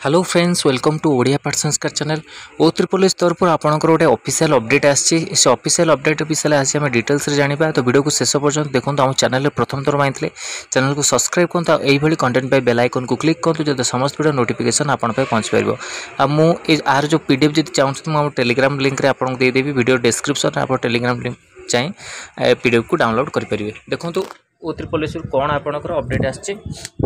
Hello friends, welcome to Odia Path Sanskar channel. ओ triple तरफ आपंकर गोटे ऑफिशियल अपडेट आसी ऑफिशियल अपडेट विषय आज आम डिटेल्स जाना। तो वीडियो को शेष पर्यटन देखो। आम चैनल प्रथम थर पाई चैनल को सब्सक्राइब करूँ। यही कंटेंट पाई बेल आइकन को क्लिक करूँ जो समस्त वीडियो नोटिफिकेशन आपन पहुँच पार। मुझे आर जो पीडीएफ जब चाहते मुझे टेलीग्राम लिंक रे आपको देदेवी। वीडियो डिस्क्रिप्शन आप टेलीग्राम लिंक चाहे पीडीएफ को डाउनलोड करेंगे। देखो ओ त्रिपोल कौन आपंकर अपडेट आसी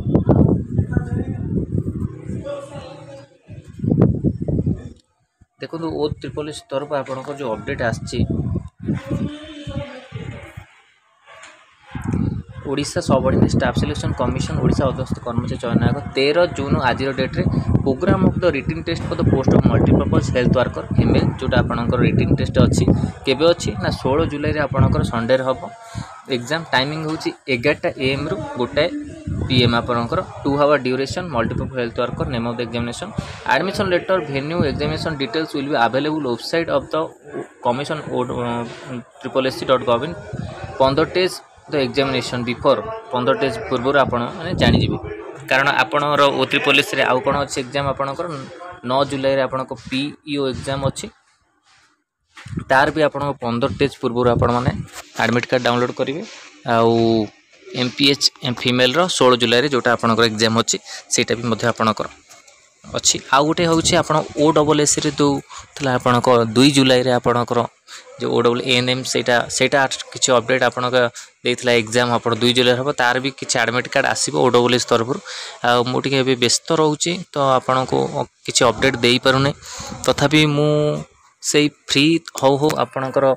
देखो। ओ त्रिपोल तरफ आपंकर जो अपडेट आसी Odisha subordinate staff selection commission Odisha अधस्थ कर्मचारी चयन आयोग 13 जून आज डेट रे programme of the written test for the post of multipurpose health worker female जोटा आपंकर रिटन टेस्ट अच्छी केबे अच्छी ना 16 जुलाई रे आपंकर संडे रे हम एग्जाम टाइमिंग होची 11 AM रु 1 PM आपंकर 2 hour duration multipurpose health worker name of the examination admission letter venue examination details will be available website of the commission www.triplesc.gov 15 days the examination before 15 days पूर्व आपण मैंने जानीजे। कारण आपणर ओ त्रिपोल आउ कौन अच्छे एग्जाम आपंकर 9 जुलाई रे आपन PEO एग्जाम अच्छी तार भी आपन 15 डेज पूर्व आपण मैंने एडमिट कार्ड डाउनलोड करेंगे। आउ MPH फीमेल 16 जुलाई रे जोटा आपन एग्जाम अच्छी सेटा भी मध्य आपणकर अच्छी। आउ गोटे हूँ आप OSS रे दो आपन 2 जुलाई रे आपणकर जो OANM सेटा किसी अपडेट आपन देता एग्जाम आप 2 जुलाई हम तार भी किसी एडमिट कार्ड आसो OSS तरफ। मुझे व्यस्त रोचे तो आपन को किसी अपडेट दे पारुने तथापि से फ्री हो आपणकर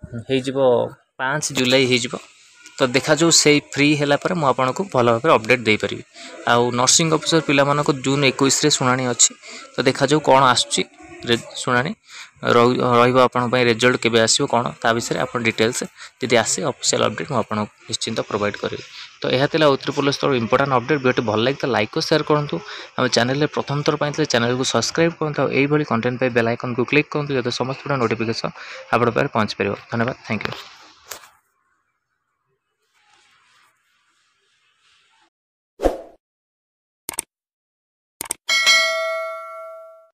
5 जुलाई हो तो देखा जो से फ्री है पर मुझे भल भाव अपडेट दे पारि। आउ नर्सिंग ऑफिसर पिला मानक जून 21 रे शुणाणी अच्छी तो देखा जो कौन आसुची शुणाणी रही रिजल्ट केबे आसो कौन ता विषय आप डिटेल्स जब आसे ऑफिशियल अपडेट मुझे निश्चिंत प्रोवाइड करी। तो यह ओ त्रिपोल इंपोर्टेंट अपडेट वीडियो भल लगे तो लाइक और शेयर करूँ। आम चैनल प्रथम थर पाई चैनल को सब्सक्राइब करूँ। यही कंटेंट बेल आइकन को क्लिक करूँ जो समस्त नोटिफिकेशन आप पहुँच पार। धन्यवाद, थैंक यू।